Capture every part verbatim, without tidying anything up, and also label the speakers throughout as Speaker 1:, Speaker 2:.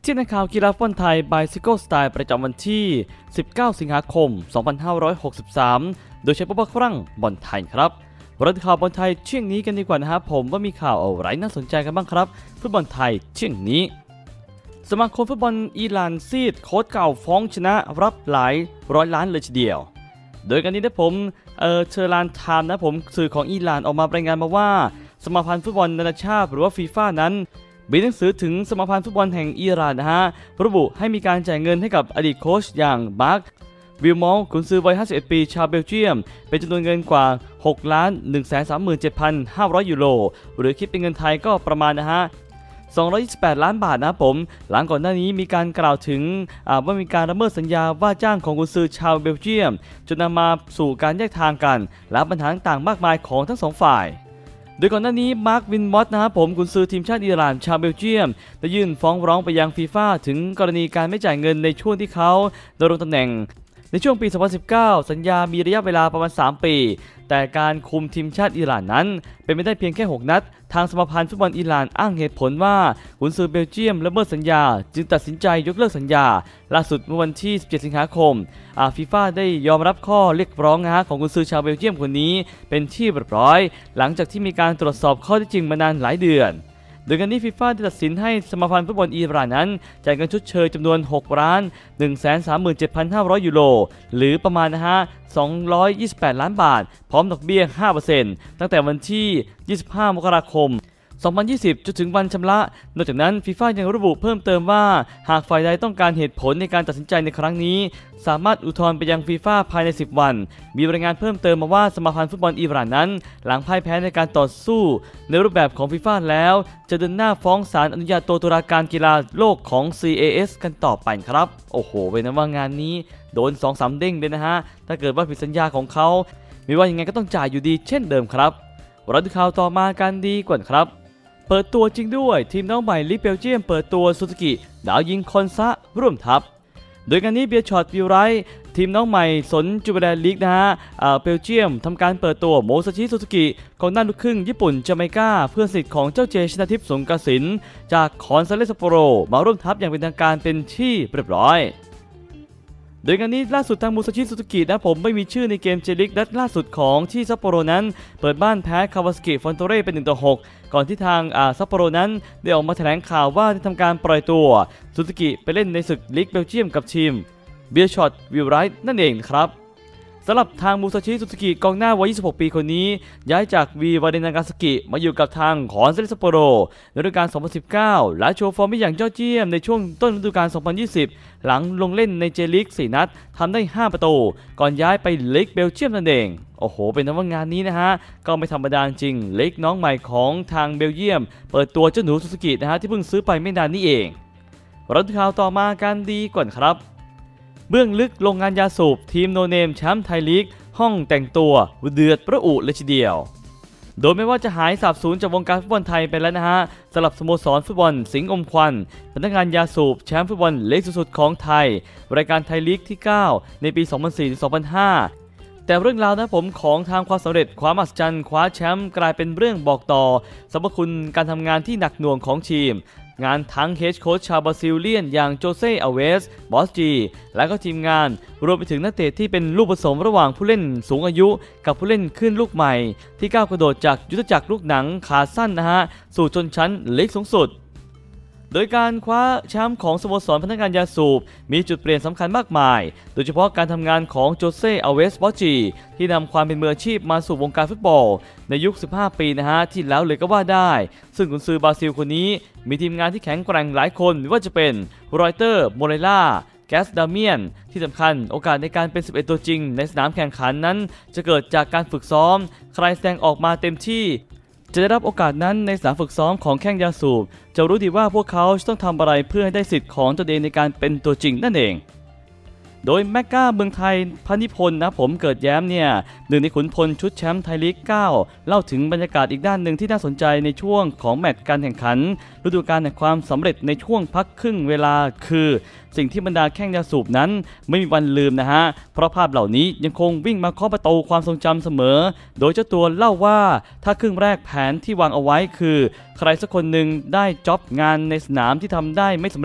Speaker 1: ที่ในข่าวกีฬาฟุตบอลไทย Bicycle Style ประจำวันที่สิบเก้าสิงหาคมสองพันห้าร้อยหกสิบสามโดยใช้ปุ๊บครั้งบอลไทยครับเราดูข่าวบอลไทยเที่ยงนี้กันดีกว่านะครับผมว่ามีข่าวอะไรน่าสนใจกันบ้างครับฟุตบอลไทยเที่ยงนี้สมาคมฟุตบอลอิหร่านซีดโค้ชเก่าฟ้องชนะรับหลายร้อยล้านเลยทีเดียวโดยการนี้นะผมเออเชอรานไทม์นะผมสื่อของอิหร่านออกมารายงานมาว่าสมาพันธ์ฟุตบอลนานาชาติหรือว่าฟีฟ่านั้นมีหนังสือถึงสมาพันธ์ฟุตบอลแห่งอิหร่านนะฮะระบุให้มีการจ่ายเงินให้กับอดีตโค้ชอย่างมาร์ควิลมอลกุนซือวัยห้าสิบเอ็ดปีชาวเบลเยียมเป็นจำนวนเงินกว่า หกล้านหนึ่งแสนสามหมื่นเจ็ดพันห้าร้อย ยูโรหรือคิดเป็นเงินไทยก็ประมาณนะฮะสองร้อยยี่สิบแปดล้านบาทนะผมหลังก่อนหน้านี้มีการกล่าวถึงว่ามีการละเมิดสัญญาว่าจ้างของกุนซือชาวเบลเยียมจนนำมาสู่การแยกทางกันและปัญหาต่างๆมากมายของทั้งสองฝ่ายโดยก่อนหน้านี้มาร์ควินมอสนะครับผมกุนซือทีมชาติอิหร่านชาวเบลเยียมได้ยื่นฟ้องร้องไปยังฟีฟ่าถึงกรณีการไม่จ่ายเงินในช่วงที่เขาดำรงตำแหน่งในช่วงปี สองพันสิบเก้า สัญญามีระยะเวลาประมาณ สาม ปีแต่การคุมทีมชาติอิหร่านนั้นเป็นไม่ได้เพียงแค่ หก นัดทางสมาพันธ์ฟุตบอลอิหร่านอ้างเหตุผลว่ากุนซือเบลเยียมละเมิดสัญญาจึงตัดสินใจยกเลิกสัญญาล่าสุดเมื่อวันที่สิบเจ็ดสิงหาคมอาฟีฟ่าได้ยอมรับข้อเรียกร้องนะฮะของกุนซือชาวเบลเยียมคนนี้เป็นที่เรียบร้อยหลังจากที่มีการตรวจสอบข้อเท็จจริงมานานหลายเดือนโดยการนี้ฟีฟ่าได้ตัดสินให้สมาพันธ์ฟุตบอลอิหร่านนั้นจ่ายเงินชดเชยจำนวน หกล้านหนึ่งแสนสามหมื่นเจ็ดพันห้าร้อย ยูโรหรือประมาณนะฮะสองร้อยยี่สิบแปดล้านบาทพร้อมดอกเบี้ย ห้าเปอร์เซ็นต์ ตั้งแต่วันที่ยี่สิบห้ามกราคมสองพันยี่สิบจนถึงวันชำระนอกจากนั้นฟีฟ่ายังระบุเพิ่มเติมว่าหากฝ่ายใดต้องการเหตุผลในการตัดสินใจในครั้งนี้สามารถอุทธรณ์ไปยังฟีฟ่าภายในสิบวันมีรายงานเพิ่มเติมมาว่าสมาพันธ์ฟุตบอลอิหร่านนั้นหลังพ่ายแพ้ในการต่อสู้ในรูปแบบของฟีฟ่าแล้วจะเดินหน้าฟ้องศาลอนุญาโตตุลาการกีฬาโลกของ ซี เอ เอส กันต่อไปครับโอ้โหเป็นนะว่างานนี้โดน สองสาม เด้งเลยนะฮะถ้าเกิดว่าผิดสัญญาของเขาไม่ว่ายังไงก็ต้องจ่ายอยู่ดีเช่นเดิมครับเราดูข่าวต่อมากันดีกว่าครับเปิดตัวจริงด้วยทีมน้องใหม่ลีกเบลเยียมเปิดตัวซูซูกิดาวยิงคอนซะร่วมทัพโดยการนี้เบียร์ช็อตวิวไรทีมน้องใหม่สนจูเบร์ลีกนะฮะเบลเยียมทำการเปิดตัวโมซาชิซูซูกิของหน้าลูกครึ่งญี่ปุ่นจาเมกาเพื่อนสนิทของเจ้าเจชนาทิพย์สงกสินจากคอนซาเลสโปโรมาร่วมทัพอย่างเป็นทางการเป็นที่เรียบร้อยโดยงานนี้ล่าสุดทางมูซาชิซูซูกินะผมไม่มีชื่อในเกมเจลิกนัดล่าสุดของที่ซัปโปโรนั้นเปิดบ้านแพ้คาวาสกิฟอนโตเร่เป็นหนึ่งต่อหกก่อนที่ทางซัปโปโรนั้นได้ออกมาแถลงข่าวว่าได้ทำการปล่อยตัวซูซูกิไปเล่นในศึกลีกเบลเยียมกับทีมเบียร์ช็อตวิลไรท์นั่นเองครับสำหรับทางมูซาชิซูซูกิกองหน้าวัยยี่สิบหกปีคนนี้ย้ายจากวีวาเดนากาสกิมาอยู่กับทางคอนซาเลสโปโรในฤดูกาลสองพันสิบเก้าและโชว์ฟอร์มได้อย่างยอดเยี่ยมในช่วงต้นฤดูกาลสองพันยี่สิบหลังลงเล่นในเจลีกสี่นัดทำได้ห้าประตูก่อนย้ายไปลีกเบลเยียมนั่นเองโอ้โหเป็นนว่างานนี้นะฮะก็ไม่ธรรมดาจริงลีกน้องใหม่ของทางเบลเยียมเปิดตัวเจ้าหนูซูซูกินะฮะที่เพิ่งซื้อไปไม่นานนี้เองเราดูข่าวต่อมากันดีก่อนครับเบื้องลึกโรงงานยาสูบทีมโนเนมแชมป์ไทยลีกห้องแต่งตัวเดือดประอุเลยทีเดียวโดยไม่ว่าจะหายสาบสูญจากวงการฟุตบอลไทยไปแล้วนะฮะสำหรับสโมสรฟุตบอลสิงห์อมควันพนักงานยาสูบแชมป์ฟุตบอลเล็กสุดๆของไทยรายการไทยลีกที่เก้าในปี สองพันสี่ถึงสองพันห้า แต่เรื่องราวนะผมของทางความสำเร็จความมหัศจรรย์คว้าแชมป์กลายเป็นเรื่องบอกต่อสรรพคุณการทำงานที่หนักหน่วงของทีมงานทั้งเฮดโค้ชชาวบราซิเลียนอย่างโจเซ่อัลเวสบอสจีและก็ทีมงานรวมไปถึงนักเตะที่เป็นลูกผสมระหว่างผู้เล่นสูงอายุกับผู้เล่นขึ้นลูกใหม่ที่ก้าวกระโดดจากยุทธจักรลูกหนังขาสั้นนะฮะสู่ชนชั้นลีกสูงสุดโดยการคว้าแชมป์ของสโมสรพนักงานยาสูบมีจุดเปลี่ยนสำคัญมากมายโดยเฉพาะการทำงานของโจเซ่อัลเวสบอสจีที่นำความเป็นมืออาชีพมาสู่วงการฟุตบอลในยุคสิบห้าปีนะฮะที่แล้วเลยก็ว่าได้ซึ่งกุนซือบราซิลคนนี้มีทีมงานที่แข็งแกร่งหลายคนไม่ว่าจะเป็นรอยเตอร์โมเรล่าแกสดาเมียนที่สำคัญโอกาสในการเป็นสิบเอ็ดตัวจริงในสนามแข่งขันนั้นจะเกิดจากการฝึกซ้อมใครแสดงออกมาเต็มที่จะได้รับโอกาสนั้นในสนามฝึกซ้อมของแข้งยาสูบจะรู้ดีว่าพวกเขาต้องทำอะไรเพื่อให้ได้สิทธิ์ของตัวเองในการเป็นตัวจริงนั่นเองโดยแมกกาเมืองไทยพนิพนธ์นะผมเกิดแย้มเนี่ยหนึ่งในขุนพลชุดแชมป์ไทยลีกเก้าเล่าถึงบรรยากาศอีกด้านหนึ่งที่น่าสนใจในช่วงของแมตช์การแข่งขันฤดูกาลแห่งความสำเร็จในช่วงพักครึ่งเวลาคือสิ่งที่บรรดาแข้งยาสูบนั้นไม่มีวันลืมนะฮะเพราะภาพเหล่านี้ยังคงวิ่งมาเคาะประตูความทรงจำเสมอโดยเจ้าตัวเล่าว่าถ้าครึ่งแรกแผนที่วางเอาไว้คือใครสักคนหนึ่งได้จ็อบงานในสนามที่ทำได้ไม่สำเร็จจ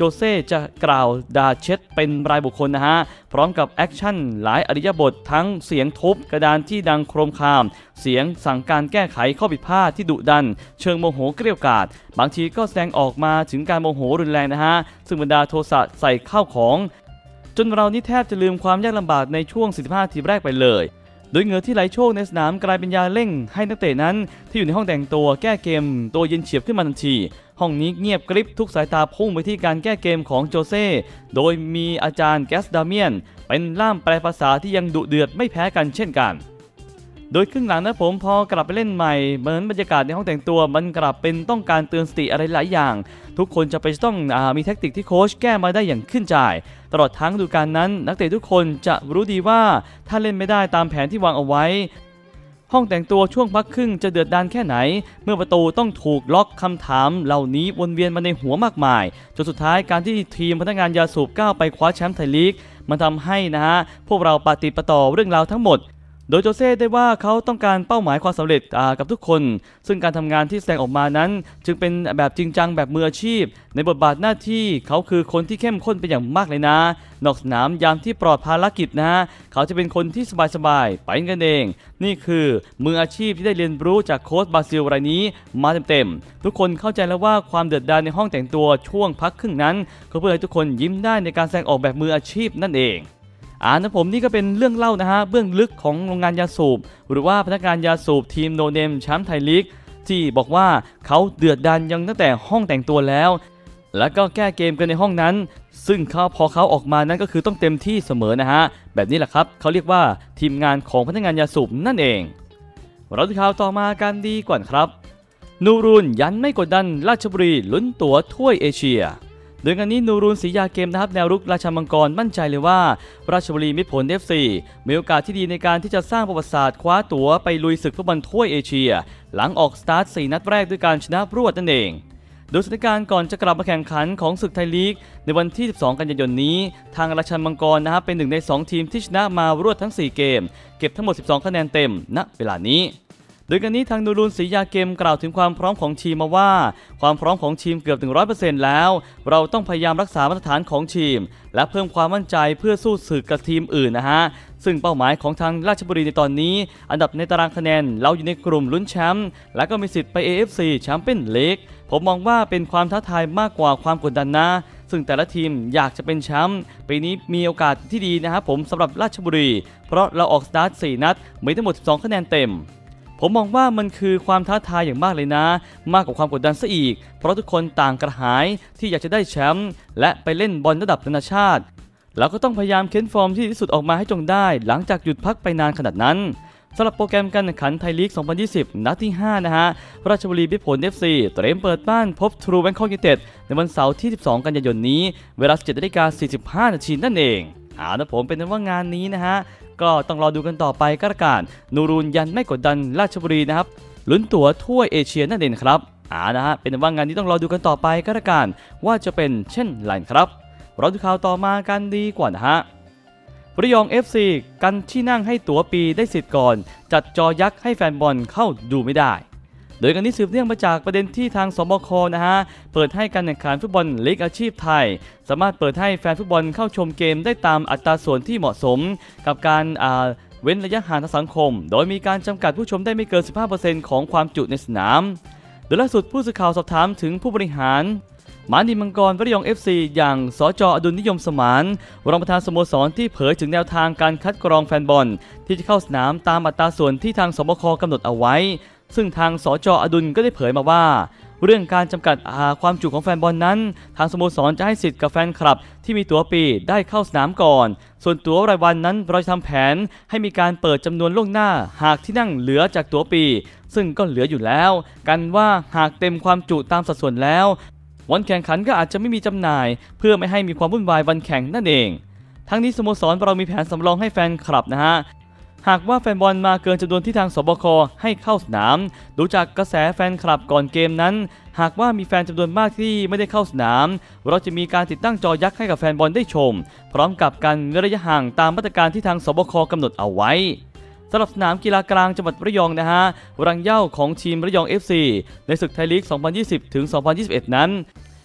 Speaker 1: เซ่จะกล่าวด่าเช็ดเป็นรายบุคคลนะฮะพร้อมกับแอคชั่นหลายอริยบททั้งเสียงทุบกระดานที่ดังโครมครามเสียงสั่งการแก้ไขข้อผิดพลาดที่ดุดันเชิงโมโหเกรี้ยวกราดบางทีก็แสดงออกมาถึงการโมโหรุนแรงนะฮะซึ่งบรรดาโทสะใส่ข้าวของจนเรานี่แทบจะลืมความยากลำบากในช่วงสี่สิบห้านาทีแรกไปเลยโดยเหงื่อที่ไหลโชกในสนามกลายเป็นยาเร่งให้นักเตะนั้นที่อยู่ในห้องแต่งตัวแก้เกมตัวเย็นเฉียบขึ้นมาทันทีห้องนี้เงียบกริบทุกสายตาพุ่งไปที่การแก้เกมของโจเซ่โดยมีอาจารย์แกสดาเมียนเป็นล่ามแปลภาษาที่ยังดุเดือดไม่แพ้กันเช่นกันโดยครึ่งหลังนะผมพอกลับไปเล่นใหม่เหมือนบรรยากาศในห้องแต่งตัวมันกลับเป็นต้องการเตือนสติอะไรหลายอย่างทุกคนจะไปต้องอามีแทคติกที่โค้ชแก้มาได้อย่างขึ้นใจตลอดทั้งฤดูกาลนั้นนักเตะทุกคนจะรู้ดีว่าถ้าเล่นไม่ได้ตามแผนที่วางเอาไว้ห้องแต่งตัวช่วงพักครึ่งจะเดือดดาลแค่ไหนเมื่อประตูต้องถูกล็อกคำถามเหล่านี้วนเวียนมาในหัวมากมายจนสุดท้ายการที่ทีมพนักงานยาสูบก้าวไปคว้าแชมป์ไทยลีกมันทำให้นะฮะพวกเราปฏิปต่อเรื่องราวทั้งหมดโดยโจเซ่ได้ว่าเขาต้องการเป้าหมายความสำเร็จกับทุกคนซึ่งการทำงานที่แสดงออกมานั้นจึงเป็นแบบจริงจังแบบมืออาชีพในบทบาทหน้าที่เขาคือคนที่เข้มข้นเป็นอย่างมากเลยนะนอกสนามยามที่ปลอดภารกิจนะเขาจะเป็นคนที่สบายๆไปกันเองนี่คือมืออาชีพที่ได้เรียนรู้จากโค้ชบราซิลรายนี้มาเต็มๆทุกคนเข้าใจแล้วว่าความเดือดดาลในห้องแต่งตัวช่วงพักครึ่งนั้นก็เพื่อให้ทุกคนยิ้มได้ในการแสดงออกแบบมืออาชีพนั่นเองอ่านะผมนี่ก็เป็นเรื่องเล่านะฮะเบื้องลึกของโรงงานยาสูบหรือว่าพนักงานยาสูบทีมโนเนมแชมป์ไทยลีกที่บอกว่าเขาเดือดดาลยังตั้งแต่ห้องแต่งตัวแล้วแล้วก็แก้เกมกันในห้องนั้นซึ่งเขาพอเขาออกมานั้นก็คือต้องเต็มที่เสมอนะฮะแบบนี้แหละครับเขาเรียกว่าทีมงานของพนักงานยาสูบนั่นเองเราดูข่าวต่อมากันดีกว่าครับนูรุนยันไม่กดดันราชบุรีลุ้นตั๋วถ้วยเอเชียโดยงานนี้นูรุนศรียาเกมนะครับแนวรุกราชมังกรมั่นใจเลยว่าราชบุรีมิตรผล เอฟ ซี มีโอกาสที่ดีในการที่จะสร้างประวัติศาสตร์คว้าตั๋วไปลุยศึกฟุตบอลถ้วยเอเชียหลังออกสตาร์ทสี่นัดแรกด้วยการชนะรวดนั่นเองโดยสถานการณ์ก่อนจะกลับมาแข่งขันของศึกไทยลีกในวันที่สิบสองกันยายนนี้ทางราชมังกรนะครับเป็นหนึ่งในสองทีมที่ชนะมารวดทั้งสี่เกมเก็บทั้งหมดสิบสองคะแนนเต็มณเวลานี้โดยกันนี้ทางนูรุนศรียาเกมกล่าวถึงความพร้อมของทีมมาว่าความพร้อมของทีมเกือบ หนึ่งร้อยเปอร์เซ็นต์ แล้วเราต้องพยายามรักษามาตรฐานของทีมและเพิ่มความมั่นใจเพื่อสู้ศึกกับทีมอื่นนะฮะซึ่งเป้าหมายของทางราชบุรีในตอนนี้อันดับในตารางคะแนนเราอยู่ในกลุ่มลุ้นแชมป์และก็มีสิทธิ์ไป เอ เอฟ ซี แชมเปี้ยนลีกผมมองว่าเป็นความท้าทายมากกว่าความกดดันนะซึ่งแต่ละทีมอยากจะเป็นแชมป์ปีนี้มีโอกาสที่ดีนะครับผมสำหรับราชบุรีเพราะเราออกสตาร์ทสี่นัดมีทั้งหมดสิบสองคะแนนเต็มผมมองว่ามันคือความท้าทายอย่างมากเลยนะมากกว่าความกดดันซะอีกเพราะทุกคนต่างกระหายที่อยากจะได้แชมป์และไปเล่นบอลระดับนานาชาติเราก็ต้องพยายามเค้นฟอร์มที่ดีที่สุดออกมาให้จงได้หลังจากหยุดพักไปนานขนาดนั้นสำหรับโปรแกรมการแข่งขันไทยลีก สองพันยี่สิบ นัดที่ห้านะฮะราชบุรีมิตรผล เอฟ ซี เตรียมเปิดบ้านพบทรูแบงคอกยูไนเต็ดในวันเสาร์ที่สิบสองกันยายนนี้เวลา สิบเจ็ดนาฬิกาสี่สิบห้านาทีนั่นเองอ่านะผมเป็นว่างานนี้นะฮะก็ต้องรอดูกันต่อไปก็แล้วกันนูรุนยันไม่กดดันราชบุรีนะครับลุ้นตั๋วถ้วยเอเชียนั่นเองครับอ่านะฮะเป็นว่างานนี้ต้องรอดูกันต่อไปก็แล้วกันว่าจะเป็นเช่นไรครับเราดูข่าวต่อมากันดีกว่านะฮะระยอง เอฟ ซี กันที่นั่งให้ตั๋วปีได้สิทธิ์ก่อนจัดจอยักษ์ให้แฟนบอลเข้าดูไม่ได้โดยกันนี้สืบเนื่องมาจากประเด็นที่ทางสบคนะฮะเปิดให้การแข่งขันฟุตบอลลีกอาชีพไทยสามารถเปิดให้แฟนฟุตบอลเข้าชมเกมได้ตามอัตราส่วนที่เหมาะสมกับการเว้นระยะห่างทางสังคมโดยมีการจำกัดผู้ชมได้ไม่เกิน สิบห้าเปอร์เซ็นต์ ของความจุในสนามโดยล่าสุดผู้สื่อข่าวสอบถามถึงผู้บริหารม้านินมังกรระยอง เอฟ ซี อย่างสจ.อดุลนิยมสมานรองประธานสโมสรที่เผยถึงแนวทางการคัดกรองแฟนบอลที่จะเข้าสนามตามอัตราส่วนที่ทางสบคกำหนดเอาไว้ซึ่งทางสจ.อดุลก็ได้เผยมาว่าเรื่องการจำกัดความจุของแฟนบอลนั้นทางสโมสรจะให้สิทธิ์กับแฟนคลับที่มีตั๋วปีได้เข้าสนามก่อนส่วนตั๋วรายวันนั้นเราจะทำแผนให้มีการเปิดจำนวนล่วงหน้าหากที่นั่งเหลือจากตั๋วปีซึ่งก็เหลืออยู่แล้วกันว่าหากเต็มความจุตามสัดส่วนแล้ววันแข่งขันก็อาจจะไม่มีจำหน่ายเพื่อไม่ให้มีความวุ่นวายวันแข่งนั่นเองทั้งนี้สโมสรเรามีแผนสำรองให้แฟนคลับนะฮะหากว่าแฟนบอลมาเกินจำนวนที่ทางสบคให้เข้าสนามดูจากกระแสแฟนคลับก่อนเกมนั้นหากว่ามีแฟนจำนวนมากที่ไม่ได้เข้าสนามเราจะมีการติดตั้งจอยักษ์ให้กับแฟนบอลได้ชมพร้อมกับการเว้นระยะห่างตามมาตรการที่ทางสบคกำหนดเอาไว้สำหรับสนามกีฬากลางจังหวัดระยองนะฮะรังเหย้าของทีมระยอง เอฟ ซี ในศึกไทยลีก สองพันยี่สิบถึงสองพันยี่สิบเอ็ด นั้น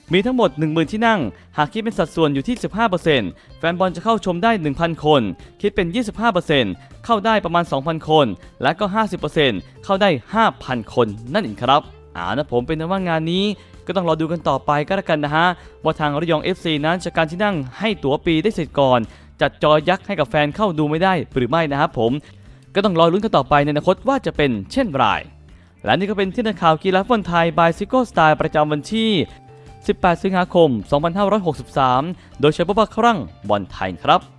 Speaker 1: มีทั้งหมด หนึ่งหมื่น ที่นั่งหากคิดเป็นสัดส่วนอยู่ที่ สิบห้าเปอร์เซ็นต์ แฟนบอลจะเข้าชมได้ หนึ่งพัน คนคิดเป็น ยี่สิบห้าเปอร์เซ็นต์ เข้าได้ประมาณ สองพัน คนและก็ ห้าสิบเปอร์เซ็นต์ เข้าได้ ห้าพัน คนนั่นเองครับอ่านะผมเป็นว่างานนี้ก็ต้องรอดูกันต่อไปก็แล้วกันนะฮะว่าทางระยอง เอฟ ซี นั้นจะการที่นั่งให้ตั๋วปีได้เสร็จก่อนจัดจอยักษ์ให้กับแฟนเข้าดูไม่ได้หรือไม่นะครับผมก็ต้องรอลุ้นกันต่อไปในอนาคตว่าจะเป็นเช่นไรและนี่ก็เป็นที่นักข่าวกีฬาฟุตบอลไทย by Zico Style ประจำวันที่สิบแปดสิงหาคมสองพันห้าร้อยหกสิบสามโดยใช้พบว่าครั้งบอลไทยครับ